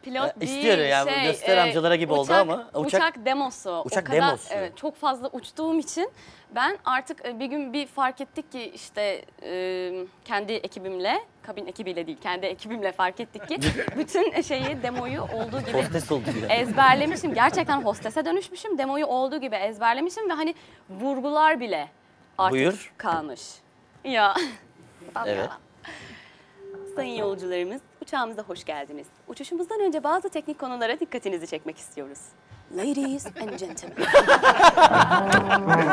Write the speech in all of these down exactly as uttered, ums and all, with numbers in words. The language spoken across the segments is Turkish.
pilot e, değil. İstiyor yani şey, göster amcalara gibi uçak, oldu ama. Uçak, uçak demosu. Uçak o kadar, demosu. Evet, çok fazla uçtuğum için ben artık bir gün bir fark ettik ki işte e, kendi ekibimle, kabin ekibiyle değil kendi ekibimle fark ettik ki bütün şeyi demoyu olduğu gibi Hostes oldu ya. ezberlemişim. Gerçekten hostese dönüşmüşüm. Demoyu olduğu gibi ezberlemişim ve hani vurgular bile artık Buyur. kalmış. Ya. Evet. Sayın yolcularımız, uçağımıza hoş geldiniz. Uçuşumuzdan önce bazı teknik konulara dikkatinizi çekmek istiyoruz. Ladies and gentlemen. Welcome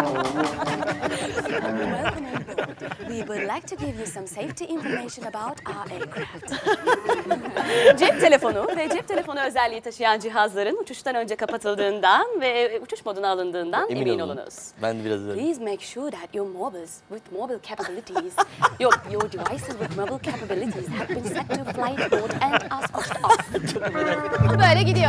on board. We would like to give you some safety information about our aircraft. Cep telefonu ve cep telefonu özelliği taşıyan cihazların uçuştan önce kapatıldığından ve uçuş moduna alındığından emin, emin olunuz. Ben de biraz öyle. Please make sure that your mobiles with mobile capabilities, your, your devices with mobile capabilities have been set to flight mode and are switched off. Böyle gidiyor.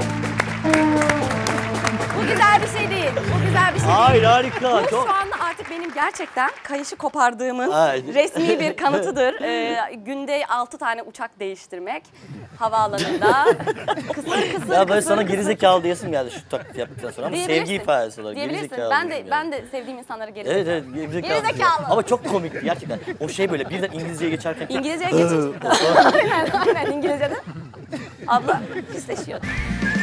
Bu güzel bir şey değil. Bu güzel bir şey Hayır, değil. harika. Bu Çok... şu anda artık benim gerçekten kayışı kopardığımın Hayır. resmi bir kanıtıdır. Ee, günde altı tane uçak değiştirmek havaalanında. Kısır kısır Ya böyle kısır, sana kısır. gerizekalı diyesim geldi şu taklit yaptıktan sonra ama sevgi ifadesi olarak. Diyebilirsin. Gerizekalı Ben de diyesim ben yani. de sevdiğim insanlara gerizekalı. Evet evet gerizekalı. Gerizekalı. Ama çok komikti gerçekten. O şey böyle birden İngilizceye geçerken. İngilizceye geçince. aynen aynen İngilizce'de. Abla pisleşiyordu.